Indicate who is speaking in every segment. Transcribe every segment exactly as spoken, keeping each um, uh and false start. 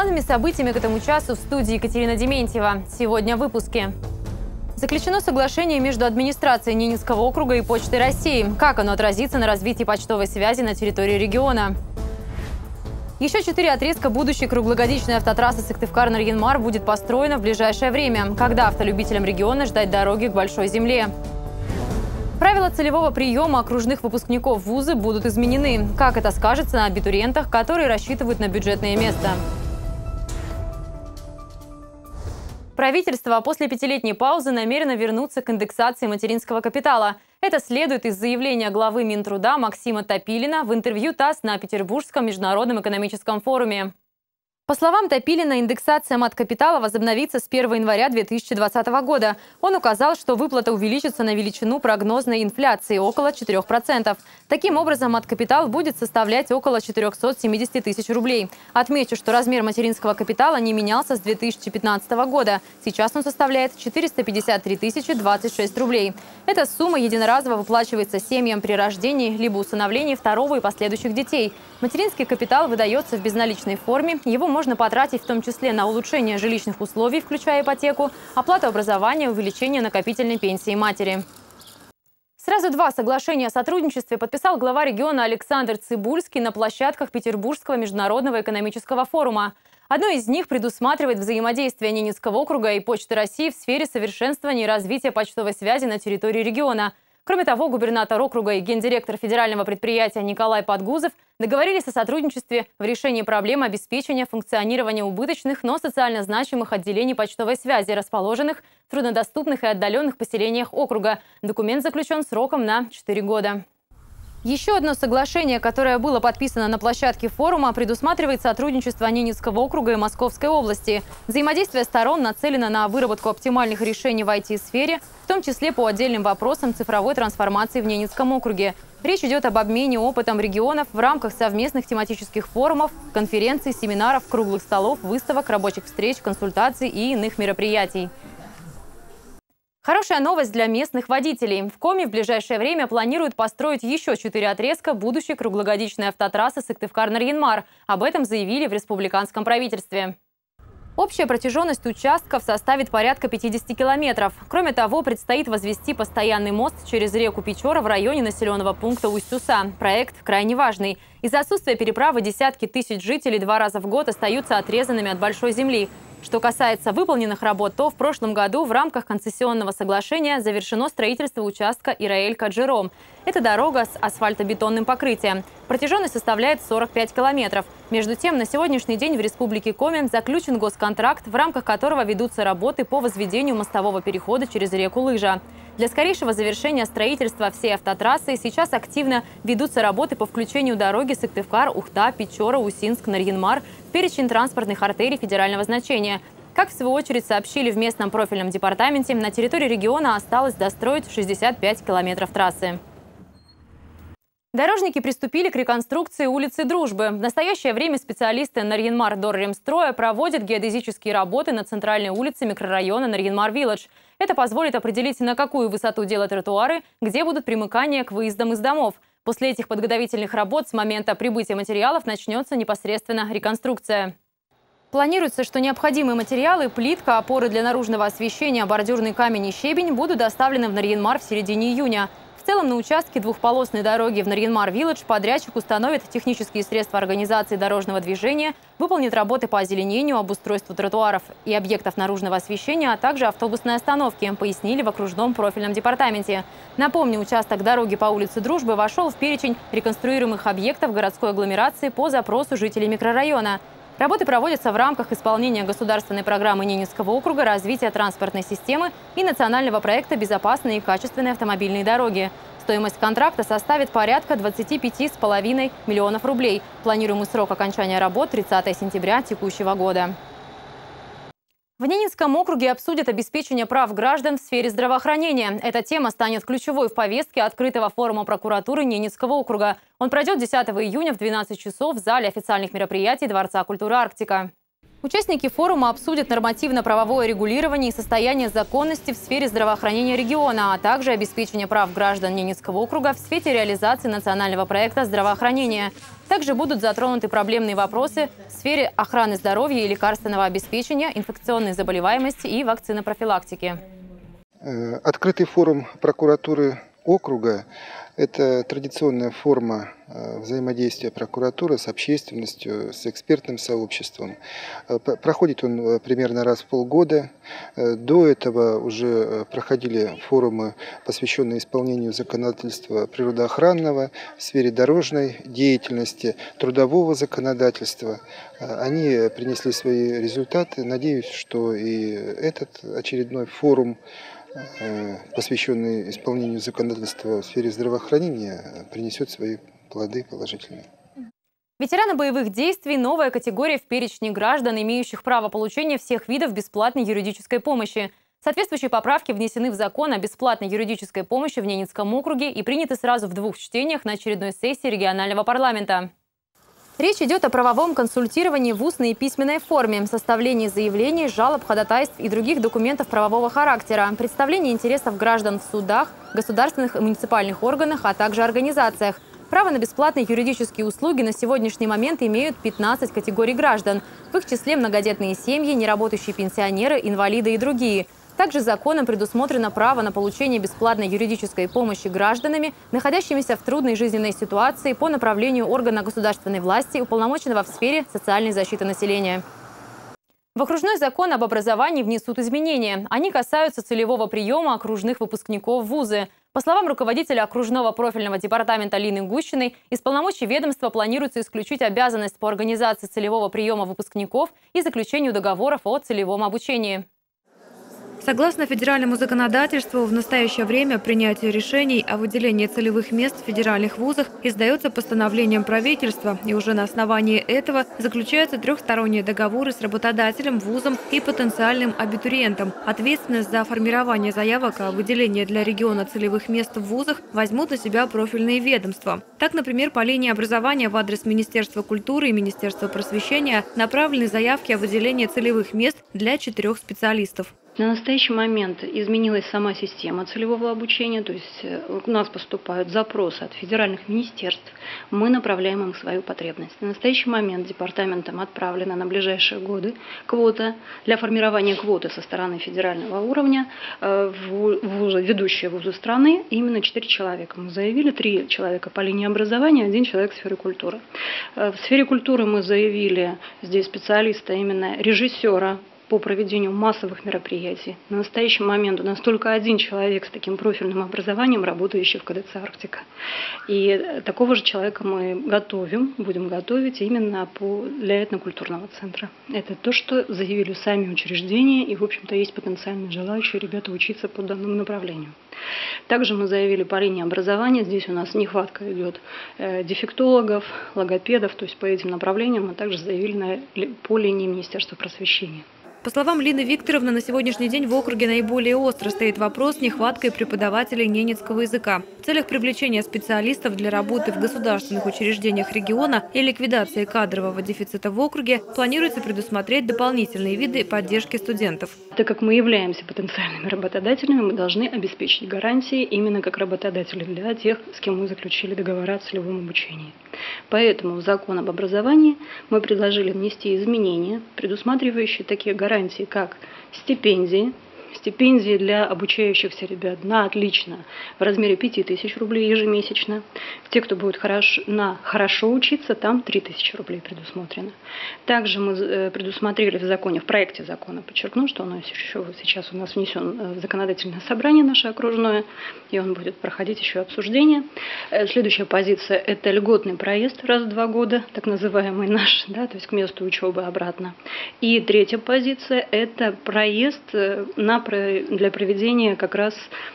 Speaker 1: Главными событиями к этому часу в студии Екатерина Дементьева. Сегодня в выпуске. Заключено соглашение между администрацией Ненецкого округа и Почтой России. Как оно отразится на развитии почтовой связи на территории региона? Еще четыре отрезка будущей круглогодичной автотрассы Сыктывкар-Нарьян-Мар будет построена в ближайшее время. Когда автолюбителям региона ждать дороги к Большой земле? Правила целевого приема окружных выпускников вуза будут изменены. Как это скажется на абитуриентах, которые рассчитывают на бюджетное место? Правительство после пятилетней паузы намерено вернуться к индексации материнского капитала. Это следует из заявления главы Минтруда Максима Топилина в интервью ТАСС на Петербургском международном экономическом форуме. По словам Топилина, индексация мат-капитала возобновится с первого января две тысячи двадцатого года. Он указал, что выплата увеличится на величину прогнозной инфляции – около четырёх процентов. Таким образом, мат-капитал будет составлять около четырёхсот семидесяти тысяч рублей. Отмечу, что размер материнского капитала не менялся с две тысячи пятнадцатого года. Сейчас он составляет четыреста пятьдесят три тысячи двадцать шесть рублей. Эта сумма единоразово выплачивается семьям при рождении либо усыновлении второго и последующих детей. Материнский капитал выдается в безналичной форме. Его можно можно потратить в том числе на улучшение жилищных условий, включая ипотеку, оплату образования, увеличение накопительной пенсии матери. Сразу два соглашения о сотрудничестве подписал глава региона Александр Цыбульский на площадках Петербургского международного экономического форума. Одно из них предусматривает взаимодействие Ненецкого округа и Почты России в сфере совершенствования и развития почтовой связи на территории региона. Кроме того, губернатор округа и гендиректор федерального предприятия Николай Подгузов договорились о сотрудничестве в решении проблем обеспечения функционирования убыточных, но социально значимых отделений почтовой связи, расположенных в труднодоступных и отдаленных поселениях округа. Документ заключен сроком на четыре года. Еще одно соглашение, которое было подписано на площадке форума, предусматривает сотрудничество Ненецкого округа и Московской области. Взаимодействие сторон нацелено на выработку оптимальных решений в ай ти-сфере, в том числе по отдельным вопросам цифровой трансформации в Ненецком округе. Речь идет об обмене опытом регионов в рамках совместных тематических форумов, конференций, семинаров, круглых столов, выставок, рабочих встреч, консультаций и иных мероприятий. Хорошая новость для местных водителей. В Коми в ближайшее время планируют построить еще четыре отрезка будущей круглогодичной автотрассы Сыктывкар-Нарьян-Мар. Об этом заявили в республиканском правительстве. Общая протяженность участков составит порядка пятидесяти километров. Кроме того, предстоит возвести постоянный мост через реку Печора в районе населенного пункта Усть-Уса. Проект крайне важный. Из-за отсутствия переправы десятки тысяч жителей два раза в год остаются отрезанными от большой земли. Что касается выполненных работ, то в прошлом году в рамках концессионного соглашения завершено строительство участка Ираэль-Каджиром. Это дорога с асфальтобетонным покрытием. Протяженность составляет сорок пять километров. Между тем, на сегодняшний день в Республике Коми заключен госконтракт, в рамках которого ведутся работы по возведению мостового перехода через реку Лыжа. Для скорейшего завершения строительства всей автотрассы сейчас активно ведутся работы по включению дороги Сыктывкар, Ухта, Печора, Усинск, Нарьян-Мар в перечень транспортных артерий федерального значения. Как в свою очередь сообщили в местном профильном департаменте, на территории региона осталось достроить шестьдесят пять километров трассы. Дорожники приступили к реконструкции улицы Дружбы. В настоящее время специалисты Нарьян-Мар-Дорремстроя проводят геодезические работы на центральной улице микрорайона Нарьян-Мар-Вилледж. Это позволит определить, на какую высоту делать тротуары, где будут примыкания к выездам из домов. После этих подготовительных работ с момента прибытия материалов начнется непосредственно реконструкция. Планируется, что необходимые материалы – плитка, опоры для наружного освещения, бордюрный камень и щебень – будут доставлены в Нарьян-Мар в середине июня. В целом на участке двухполосной дороги в Нарьян-Мар-Вилледж подрядчик установит технические средства организации дорожного движения, выполнит работы по озеленению, обустройству тротуаров и объектов наружного освещения, а также автобусной остановки, пояснили в окружном профильном департаменте. Напомню, участок дороги по улице Дружбы вошел в перечень реконструируемых объектов городской агломерации по запросу жителей микрорайона. Работы проводятся в рамках исполнения государственной программы Ненецкого округа развития транспортной системы и национального проекта «Безопасные и качественные автомобильные дороги». Стоимость контракта составит порядка двадцати пяти с половиной миллионов рублей. Планируемый срок окончания работ – тридцатое сентября текущего года. В Ненецком округе обсудят обеспечение прав граждан в сфере здравоохранения. Эта тема станет ключевой в повестке открытого форума прокуратуры Ненецкого округа. Он пройдет десятого июня в двенадцать часов в зале официальных мероприятий Дворца культуры «Арктика». Участники форума обсудят нормативно-правовое регулирование и состояние законности в сфере здравоохранения региона, а также обеспечение прав граждан Ненецкого округа в сфере реализации национального проекта здравоохранения. Также будут затронуты проблемные вопросы в сфере охраны здоровья и лекарственного обеспечения, инфекционной заболеваемости и вакцинопрофилактики.
Speaker 2: Открытый форум прокуратуры округа – это традиционная форма взаимодействия прокуратуры с общественностью, с экспертным сообществом. Проходит он примерно раз в полгода. До этого уже проходили форумы, посвященные исполнению законодательства природоохранного, в сфере дорожной деятельности, трудового законодательства. Они принесли свои результаты. Надеюсь, что и этот очередной форум, посвященный исполнению законодательства в сфере здравоохранения, принесет свои плоды положительные.
Speaker 1: Ветераны боевых действий – новая категория в перечне граждан, имеющих право получения всех видов бесплатной юридической помощи. Соответствующие поправки внесены в закон о бесплатной юридической помощи в Ненецком округе и приняты сразу в двух чтениях на очередной сессии регионального парламента. Речь идет о правовом консультировании в устной и письменной форме, составлении заявлений, жалоб, ходатайств и других документов правового характера, представлении интересов граждан в судах, государственных и муниципальных органах, а также организациях. Право на бесплатные юридические услуги на сегодняшний момент имеют пятнадцать категорий граждан. В их числе многодетные семьи, неработающие пенсионеры, инвалиды и другие. Также законом предусмотрено право на получение бесплатной юридической помощи гражданами, находящимися в трудной жизненной ситуации по направлению органа государственной власти, уполномоченного в сфере социальной защиты населения. В окружной закон об образовании внесут изменения. Они касаются целевого приема окружных выпускников в вузы. По словам руководителя окружного профильного департамента Лины Гущиной, из полномочий ведомства планируется исключить обязанность по организации целевого приема выпускников и заключению договоров о целевом обучении.
Speaker 3: Согласно федеральному законодательству, в настоящее время принятие решений о выделении целевых мест в федеральных вузах издается постановлением правительства, и уже на основании этого заключаются трехсторонние договоры с работодателем, вузом и потенциальным абитуриентом. Ответственность за формирование заявок о выделении для региона целевых мест в вузах возьмут на себя профильные ведомства. Так, например, по линии образования в адрес Министерства культуры и Министерства просвещения направлены заявки о выделении целевых мест для четырех специалистов.
Speaker 4: На настоящий момент изменилась сама система целевого обучения, то есть у нас поступают запросы от федеральных министерств, мы направляем им свою потребность. На настоящий момент департаментом отправлена на ближайшие годы квота для формирования квоты со стороны федерального уровня в вузы, ведущие вузы страны, именно четыре человека. Мы заявили три человека по линии образования, один человек в сфере культуры. В сфере культуры мы заявили здесь специалиста, именно режиссера по проведению массовых мероприятий. На настоящий момент у нас только один человек с таким профильным образованием, работающий в КДЦ «Арктика». И такого же человека мы готовим, будем готовить именно по, для этнокультурного центра. Это то, что заявили сами учреждения, и, в общем-то, есть потенциально желающие ребята учиться по данному направлению. Также мы заявили по линии образования, здесь у нас нехватка идет э, дефектологов, логопедов, то есть по этим направлениям мы также заявили на, по линии Министерства просвещения.
Speaker 3: По словам Лины Викторовны, на сегодняшний день в округе наиболее остро стоит вопрос с нехваткой преподавателей ненецкого языка. В целях привлечения специалистов для работы в государственных учреждениях региона и ликвидации кадрового дефицита в округе планируется предусмотреть дополнительные виды поддержки студентов.
Speaker 4: Так как мы являемся потенциальными работодателями, мы должны обеспечить гарантии именно как работодатели для тех, с кем мы заключили договора о целевом обучении. Поэтому в закон об образовании мы предложили внести изменения, предусматривающие такие гарантии, как стипендии, стипендии для обучающихся ребят на отлично в размере пяти тысяч рублей ежемесячно. Те, кто будет хорошо, на хорошо учиться, там три тысячи рублей предусмотрено. Также мы предусмотрели в законе, в проекте закона, подчеркну, что он еще сейчас у нас внесен в законодательное собрание наше окружное, и он будет проходить еще обсуждение. Следующая позиция – это льготный проезд раз в два года, так называемый наш, да, то есть к месту учебы обратно. И третья позиция – это проезд на для проведения как раз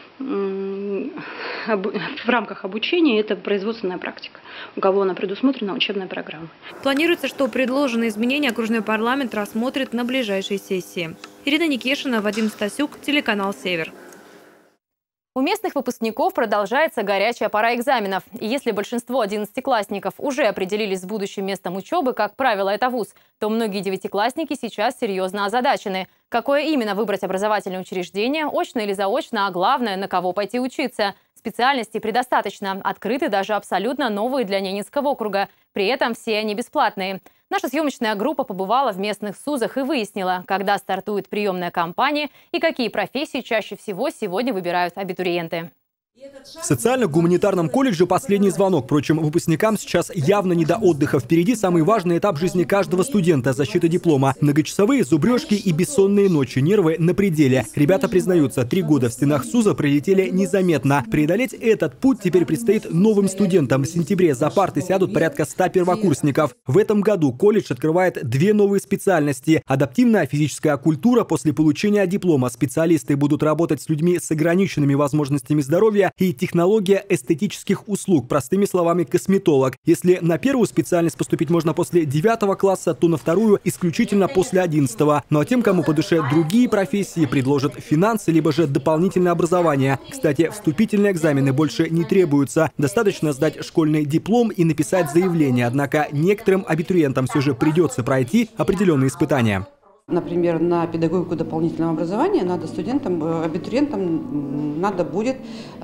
Speaker 4: в рамках обучения, это производственная практика, у кого она предусмотрена учебная программа.
Speaker 3: Планируется, что предложенные изменения окружной парламент рассмотрит на ближайшей сессии. Ирина Никешина, Вадим Стасюк, телеканал «Север».
Speaker 1: У местных выпускников продолжается горячая пора экзаменов. И если большинство одиннадцатиклассников уже определились с будущим местом учебы, как правило, это вуз, то многие девятиклассники сейчас серьезно озадачены. Какое именно выбрать образовательное учреждение, очно или заочно, а главное, на кого пойти учиться. Специальностей предостаточно. Открыты даже абсолютно новые для Ненецкого округа. При этом все они бесплатные. Наша съемочная группа побывала в местных СУЗах и выяснила, когда стартует приемная кампания и какие профессии чаще всего сегодня выбирают абитуриенты.
Speaker 5: В социально-гуманитарном колледже последний звонок. Впрочем, выпускникам сейчас явно не до отдыха. Впереди самый важный этап жизни каждого студента – защита диплома. Многочасовые зубрежки и бессонные ночи, нервы на пределе. Ребята признаются, три года в стенах СУЗа пролетели незаметно. Преодолеть этот путь теперь предстоит новым студентам. В сентябре за парты сядут порядка ста первокурсников. В этом году колледж открывает две новые специальности. Адаптивная физическая культура. После получения диплома специалисты будут работать с людьми с ограниченными возможностями здоровья и технология эстетических услуг, простыми словами косметолог. Если на первую специальность поступить можно после девятого класса, то на вторую исключительно после одиннадцатого. Ну а тем, кому по душе другие профессии, предложат финансы, либо же дополнительное образование. Кстати, вступительные экзамены больше не требуются. Достаточно сдать школьный диплом и написать заявление. Однако некоторым абитуриентам все же придется пройти определенные испытания.
Speaker 6: Например, на педагогику дополнительного образования надо студентам, абитуриентам надо будет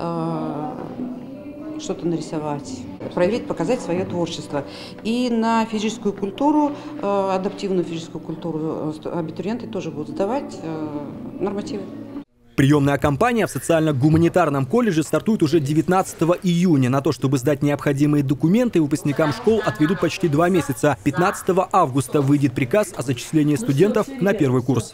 Speaker 6: э, что-то нарисовать, проявить, показать свое творчество. И на физическую культуру, э, адаптивную физическую культуру абитуриенты тоже будут сдавать э, нормативы.
Speaker 5: Приемная кампания в социально-гуманитарном колледже стартует уже девятнадцатого июня. На то, чтобы сдать необходимые документы, выпускникам школ отведут почти два месяца. пятнадцатого августа выйдет приказ о зачислении студентов на первый курс.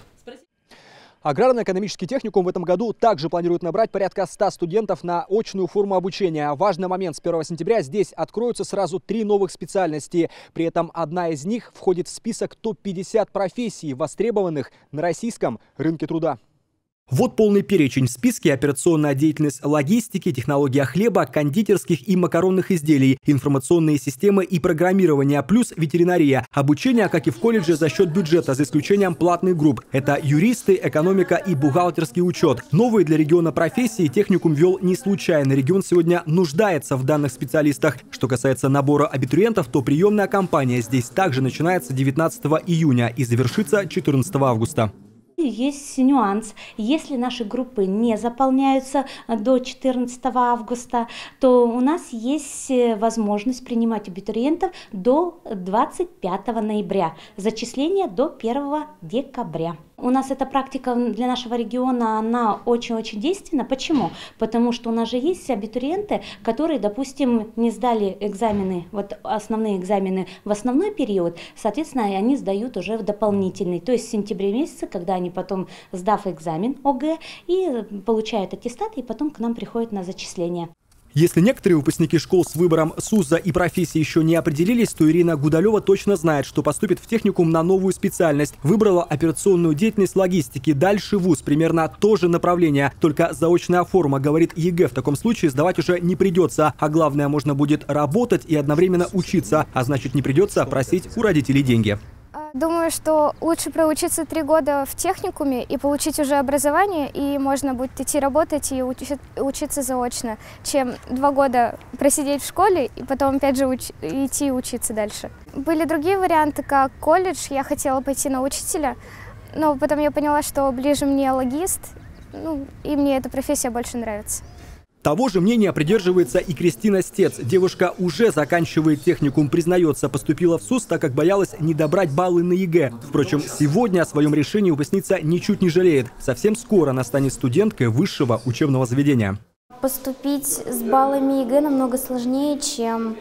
Speaker 5: Аграрно-экономический техникум в этом году также планирует набрать порядка ста студентов на очную форму обучения. Важный момент: с первого сентября здесь откроются сразу три новых специальности. При этом одна из них входит в список топ пятьдесят профессий, востребованных на российском рынке труда. Вот полный перечень. В списке: операционная деятельность логистики, технология хлеба, кондитерских и макаронных изделий, информационные системы и программирование, плюс ветеринария. Обучение, как и в колледже, за счет бюджета, за исключением платных групп. Это юристы, экономика и бухгалтерский учет. Новые для региона профессии техникум ввел не случайно. Регион сегодня нуждается в данных специалистах. Что касается набора абитуриентов, то приемная кампания здесь также начинается девятнадцатого июня и завершится четырнадцатого августа.
Speaker 7: Есть нюанс. Если наши группы не заполняются до четырнадцатого августа, то у нас есть возможность принимать абитуриентов до двадцать пятого ноября. Зачисление до первого декабря. У нас эта практика для нашего региона, она очень-очень действенна. Почему? Потому что у нас же есть абитуриенты, которые, допустим, не сдали экзамены, вот основные экзамены в основной период, соответственно, они сдают уже в дополнительный. То есть в сентябре месяце, когда они потом, сдав экзамен ОГЭ, и получают аттестат, и потом к нам приходят на зачисление.
Speaker 5: Если некоторые выпускники школ с выбором СУЗа и профессии еще не определились, то Ирина Гудалева точно знает, что поступит в техникум на новую специальность. Выбрала операционную деятельность логистики. Дальше вуз, примерно то же направление. Только заочная форма, говорит, ЕГЭ в таком случае сдавать уже не придется. А главное, можно будет работать и одновременно учиться. А значит, не придется просить у родителей деньги.
Speaker 8: Думаю, что лучше проучиться три года в техникуме и получить уже образование, и можно будет идти работать и учи, учиться заочно, чем два года просидеть в школе и потом опять же уч, идти учиться дальше. Были другие варианты, как колледж. Я хотела пойти на учителя, но потом я поняла, что ближе мне логист, ну, и мне эта профессия больше нравится.
Speaker 5: Того же мнения придерживается и Кристина Стец. Девушка уже заканчивает техникум, признается, поступила в СУЗ, так как боялась не добрать баллы на ЕГЭ. Впрочем, сегодня о своем решении выпускница ничуть не жалеет. Совсем скоро она станет студенткой высшего учебного заведения.
Speaker 8: Поступить с баллами ЕГЭ намного сложнее, чем,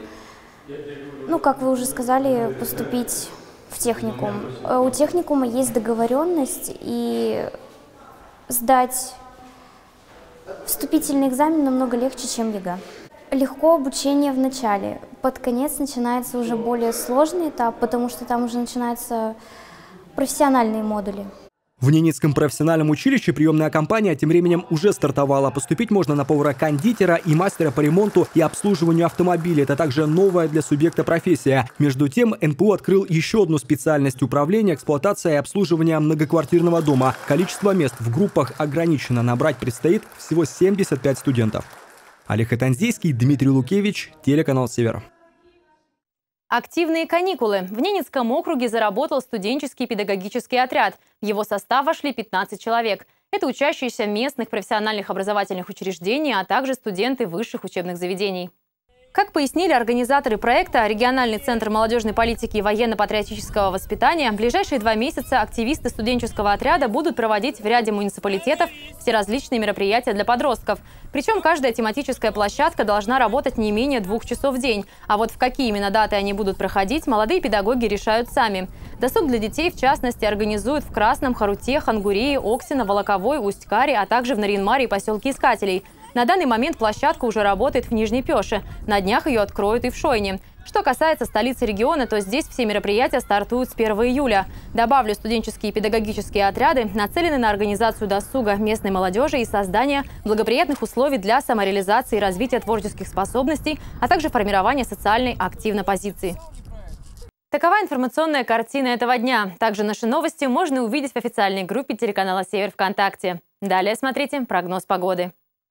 Speaker 8: ну, как вы уже сказали, поступить в техникум. У техникума есть договоренность, и сдать вступительный экзамен намного легче, чем ЕГЭ. Легко обучение в начале. Под конец начинается уже более сложный этап, потому что там уже начинаются профессиональные модули.
Speaker 5: В Ненецком профессиональном училище приемная кампания тем временем уже стартовала. Поступить можно на повара-кондитера и мастера по ремонту и обслуживанию автомобилей. Это также новая для субъекта профессия. Между тем, эн пэ у открыл еще одну специальность управления, эксплуатация и обслуживания многоквартирного дома. Количество мест в группах ограничено. Набрать предстоит всего семьдесят пять студентов. Олег Хатанзейский, Дмитрий Лукевич, телеканал «Север».
Speaker 1: Активные каникулы. В Ненецком округе заработал студенческий педагогический отряд. В его состав вошли пятнадцать человек. Это учащиеся местных профессиональных образовательных учреждений, а также студенты высших учебных заведений. Как пояснили организаторы проекта «Региональный центр молодежной политики и военно-патриотического воспитания», в ближайшие два месяца активисты студенческого отряда будут проводить в ряде муниципалитетов всеразличные мероприятия для подростков. Причем каждая тематическая площадка должна работать не менее двух часов в день. А вот в какие именно даты они будут проходить, молодые педагоги решают сами. Досуг для детей, в частности, организуют в Красном, Харуте, Хангурее, Оксино, Волоковой, Усть-Каре, а также в Нарьян-Маре и поселке Искателей. На данный момент площадка уже работает в Нижней Пеше. На днях ее откроют и в Шойне. Что касается столицы региона, то здесь все мероприятия стартуют с первого июля. Добавлю, студенческие и педагогические отряды нацелены на организацию досуга местной молодежи и создание благоприятных условий для самореализации и развития творческих способностей, а также формирования социальной активной позиции. Такова информационная картина этого дня. Также наши новости можно увидеть в официальной группе телеканала «Север» ВКонтакте. Далее смотрите прогноз погоды.